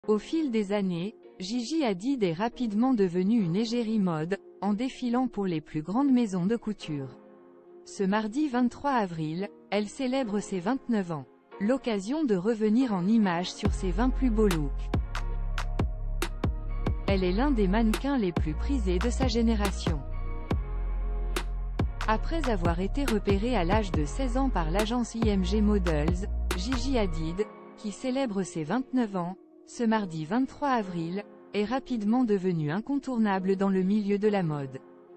Au fil des années, Gigi Hadid est rapidement devenue une égérie mode, en défilant pour les plus grandes maisons de couture. Ce mardi 23 avril, elle célèbre ses 29 ans. L'occasion de revenir en images sur ses 20 plus beaux looks. Elle est l'un des mannequins les plus prisés de sa génération. Après avoir été repérée à l'âge de 16 ans par l'agence IMG Models, Gigi Hadid, qui célèbre ses 29 ans, ce mardi 23 avril, est rapidement devenue incontournable dans le milieu de la mode.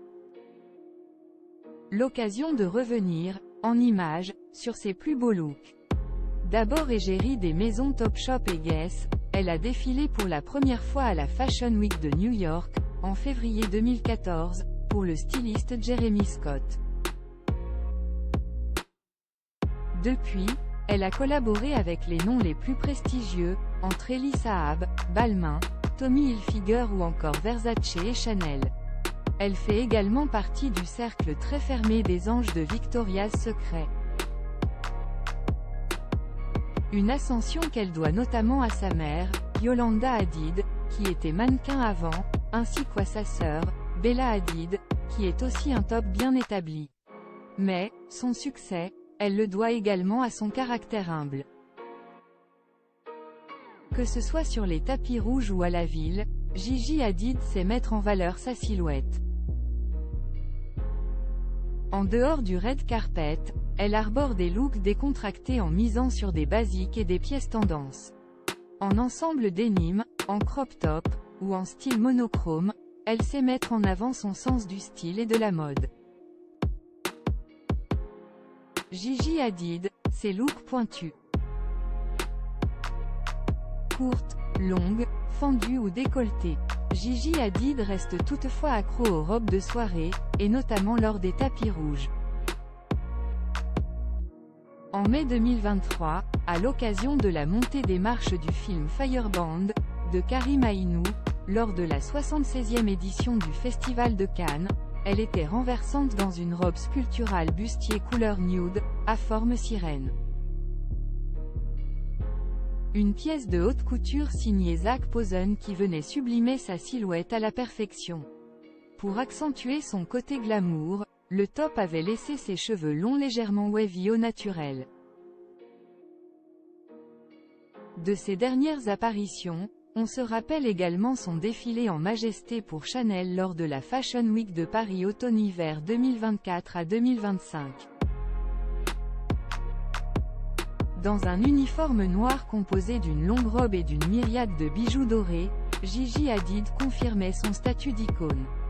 L'occasion de revenir, en images, sur ses plus beaux looks. D'abord égérie des maisons Topshop et Guess, elle a défilé pour la première fois à la Fashion Week de New York, en février 2014, pour le styliste Jeremy Scott. Depuis, elle a collaboré avec les noms les plus prestigieux, entre Elie Saab, Balmain, Tommy Hilfiger ou encore Versace et Chanel. Elle fait également partie du cercle très fermé des anges de Victoria's Secret. Une ascension qu'elle doit notamment à sa mère, Yolanda Hadid, qui était mannequin avant, ainsi qu'à sa sœur, Bella Hadid, qui est aussi un top bien établi. Mais, son succès, elle le doit également à son caractère humble. Que ce soit sur les tapis rouges ou à la ville, Gigi Hadid sait mettre en valeur sa silhouette. En dehors du red carpet, elle arbore des looks décontractés en misant sur des basiques et des pièces tendances. En ensemble denim, en crop top, ou en style monochrome, elle sait mettre en avant son sens du style et de la mode. Gigi Hadid, ses looks pointus. Courtes, longues, fendues ou décolletées. Gigi Hadid reste toutefois accro aux robes de soirée, et notamment lors des tapis rouges. En mai 2023, à l'occasion de la montée des marches du film Fireband, de Karim Aïnou, lors de la 76e édition du Festival de Cannes, elle était renversante dans une robe sculpturale bustier couleur nude, à forme sirène. Une pièce de haute couture signée Zac Posen qui venait sublimer sa silhouette à la perfection. Pour accentuer son côté glamour, le top avait laissé ses cheveux longs légèrement wavy au naturel. De ses dernières apparitions, on se rappelle également son défilé en majesté pour Chanel lors de la Fashion Week de Paris automne-hiver 2024 à 2025. Dans un uniforme noir composé d'une longue robe et d'une myriade de bijoux dorés, Gigi Hadid confirmait son statut d'icône.